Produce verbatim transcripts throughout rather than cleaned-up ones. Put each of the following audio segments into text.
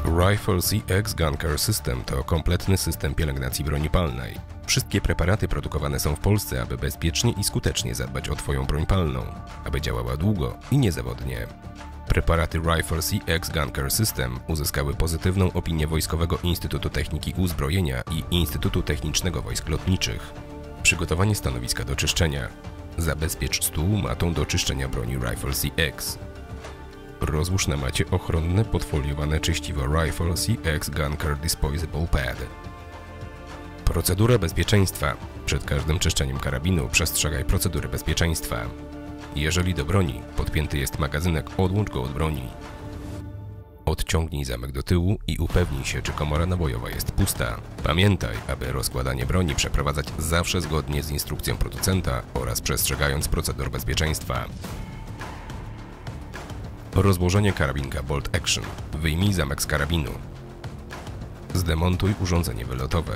Rifle C X Gun Care System to kompletny system pielęgnacji broni palnej. Wszystkie preparaty produkowane są w Polsce, aby bezpiecznie i skutecznie zadbać o Twoją broń palną, aby działała długo i niezawodnie. Preparaty Rifle C X Gun Care System uzyskały pozytywną opinię Wojskowego Instytutu Techniki i Uzbrojenia i Instytutu Technicznego Wojsk Lotniczych. Przygotowanie stanowiska do czyszczenia. Zabezpiecz stół matą do czyszczenia broni Rifle C X. Rozłóż na macie ochronne podfoliowane czyściwo Rifle C X Gun Care Disposable Pad. Procedura bezpieczeństwa. Przed każdym czyszczeniem karabinu przestrzegaj procedury bezpieczeństwa. Jeżeli do broni podpięty jest magazynek, odłącz go od broni. Odciągnij zamek do tyłu i upewnij się, czy komora nabojowa jest pusta. Pamiętaj, aby rozkładanie broni przeprowadzać zawsze zgodnie z instrukcją producenta oraz przestrzegając procedur bezpieczeństwa. Rozłożenie karabinka Bolt Action. Wyjmij zamek z karabinu. Zdemontuj urządzenie wylotowe.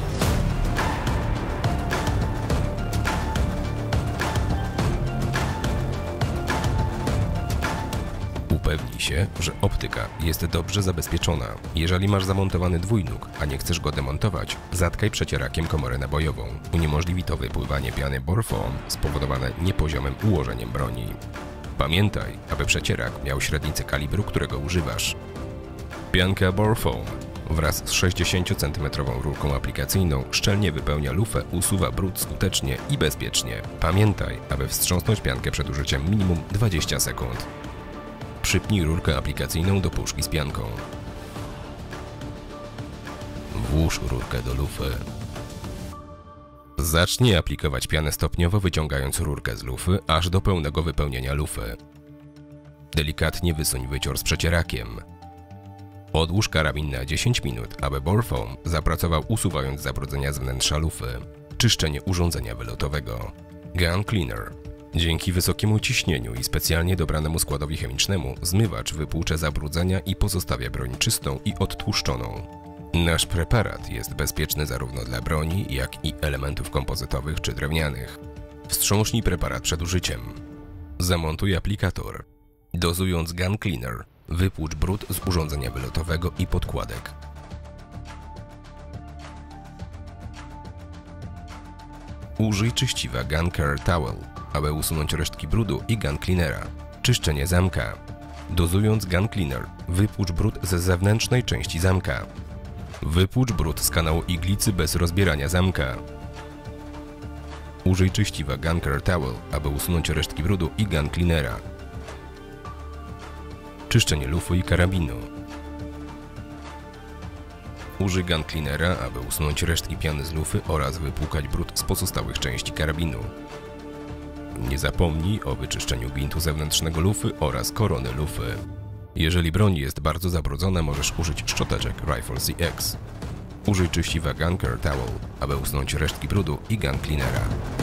Upewnij się, że optyka jest dobrze zabezpieczona. Jeżeli masz zamontowany dwójnóg, a nie chcesz go demontować, zatkaj przecierakiem komorę nabojową. Uniemożliwi to wypływanie piany bore foam spowodowane niepoziomym ułożeniem broni. Pamiętaj, aby przecierak miał średnicę kalibru, którego używasz. Pianka bore foam wraz z sześćdziesięciocentymetrową rurką aplikacyjną szczelnie wypełnia lufę, usuwa brud skutecznie i bezpiecznie. Pamiętaj, aby wstrząsnąć piankę przed użyciem minimum dwadzieścia sekund. Przypnij rurkę aplikacyjną do puszki z pianką. Włóż rurkę do lufy. Zacznij aplikować pianę stopniowo, wyciągając rurkę z lufy, aż do pełnego wypełnienia lufy. Delikatnie wysuń wycior z przecierakiem. Odłóż karabin na dziesięć minut, aby bore foam zapracował, usuwając zabrudzenia z wnętrza lufy. Czyszczenie urządzenia wylotowego. Gun Cleaner. Dzięki wysokiemu ciśnieniu i specjalnie dobranemu składowi chemicznemu zmywacz wypłucze zabrudzenia i pozostawia broń czystą i odtłuszczoną. Nasz preparat jest bezpieczny zarówno dla broni, jak i elementów kompozytowych czy drewnianych. Wstrząśnij preparat przed użyciem. Zamontuj aplikator. Dozując Gun Cleaner, wypłucz brud z urządzenia wylotowego i podkładek. Użyj czyściwa Gun Care Towel, aby usunąć resztki brudu i Gun Cleanera. Czyszczenie zamka. Dozując Gun Cleaner, wypłucz brud ze zewnętrznej części zamka. Wypłucz brud z kanału iglicy bez rozbierania zamka. Użyj czyściwa Gun Care Towel, aby usunąć resztki brudu i Gun Cleanera. Czyszczenie lufy i karabinu. Użyj Gun Cleanera, aby usunąć resztki piany z lufy oraz wypłukać brud z pozostałych części karabinu. Nie zapomnij o wyczyszczeniu gwintu zewnętrznego lufy oraz korony lufy. Jeżeli broń jest bardzo zabrudzona, możesz użyć szczoteczek Rifle C X. Użyj czyściwa Gun Care Towel, aby usunąć resztki brudu i Gun Cleanera.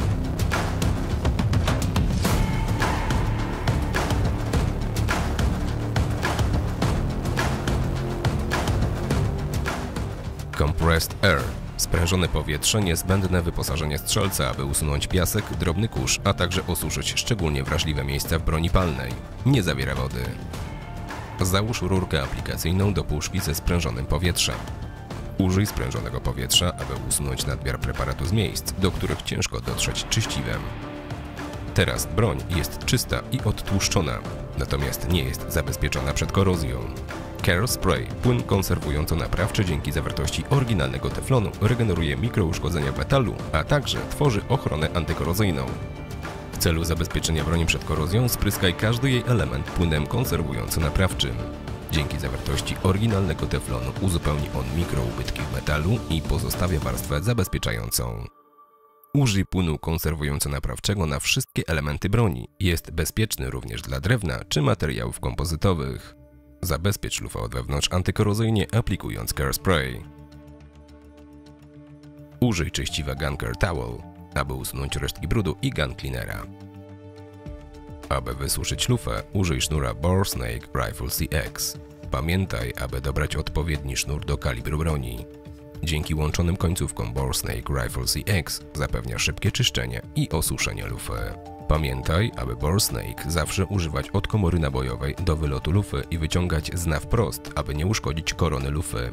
Compressed Air. Sprężone powietrze, niezbędne wyposażenie strzelca, aby usunąć piasek, drobny kurz, a także osuszyć szczególnie wrażliwe miejsca w broni palnej. Nie zawiera wody. Załóż rurkę aplikacyjną do puszki ze sprężonym powietrzem. Użyj sprężonego powietrza, aby usunąć nadmiar preparatu z miejsc, do których ciężko dotrzeć czyściwem. Teraz broń jest czysta i odtłuszczona, natomiast nie jest zabezpieczona przed korozją. Care Spray, płyn konserwująco-naprawczy, dzięki zawartości oryginalnego teflonu regeneruje mikrouszkodzenia w metalu, a także tworzy ochronę antykorozyjną. W celu zabezpieczenia broni przed korozją spryskaj każdy jej element płynem konserwująco-naprawczym. Dzięki zawartości oryginalnego teflonu uzupełni on mikroubytki w metalu i pozostawia warstwę zabezpieczającą. Użyj płynu konserwująco-naprawczego na wszystkie elementy broni. Jest bezpieczny również dla drewna czy materiałów kompozytowych. Zabezpiecz lufę od wewnątrz antykorozyjnie, aplikując Care Spray. Użyj czyściwa Gun Care Towel, aby usunąć resztki brudu i Gun Cleanera. Aby wysuszyć lufę, użyj sznura Bore Snake Rifle C X. Pamiętaj, aby dobrać odpowiedni sznur do kalibru broni. Dzięki łączonym końcówkom Bore Snake Rifle C X zapewnia szybkie czyszczenie i osuszenie lufy. Pamiętaj, aby Bore Snake zawsze używać od komory nabojowej do wylotu lufy i wyciągać z na wprost, aby nie uszkodzić korony lufy.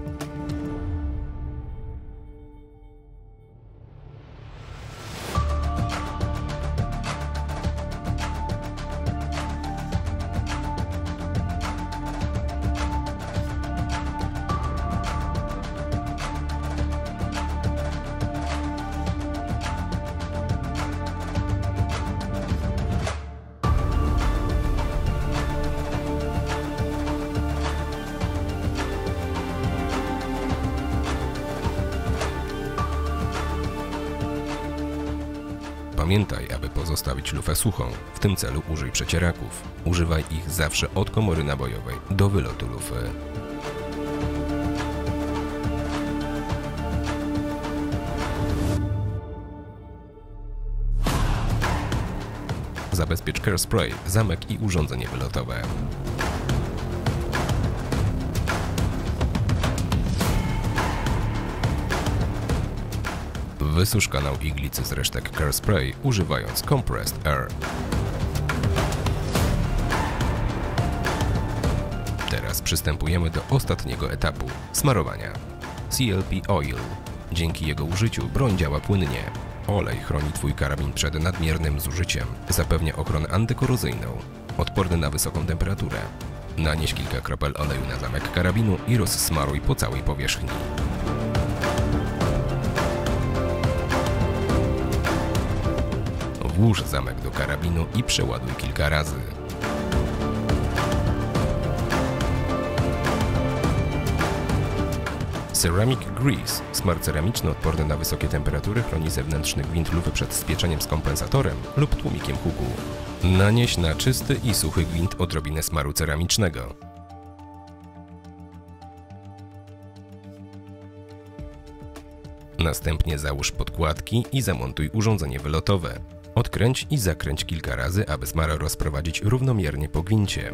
Pamiętaj, aby pozostawić lufę suchą. W tym celu użyj przecieraków. Używaj ich zawsze od komory nabojowej do wylotu lufy. Zabezpiecz Care Spray, zamek i urządzenie wylotowe. Wysusz kanał iglicy z resztek Care Spray używając Compressed Air. Teraz przystępujemy do ostatniego etapu – smarowania. C L P Oil. Dzięki jego użyciu broń działa płynnie. Olej chroni Twój karabin przed nadmiernym zużyciem. Zapewnia ochronę antykorozyjną. Odporny na wysoką temperaturę. Nanieś kilka kropel oleju na zamek karabinu i rozsmaruj po całej powierzchni. Włóż zamek do karabinu i przeładuj kilka razy. Ceramic Grease. Smar ceramiczny odporny na wysokie temperatury chroni zewnętrzny gwint lufy przed spieczeniem z kompensatorem lub tłumikiem huku. Nanieś na czysty i suchy gwint odrobinę smaru ceramicznego. Następnie załóż podkładki i zamontuj urządzenie wylotowe. Odkręć i zakręć kilka razy, aby smar rozprowadzić równomiernie po gwincie.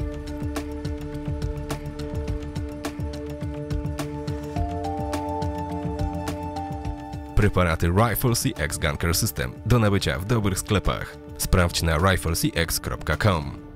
Preparaty Rifle C X Gun Care System do nabycia w dobrych sklepach. Sprawdź na rifle c x kropka com.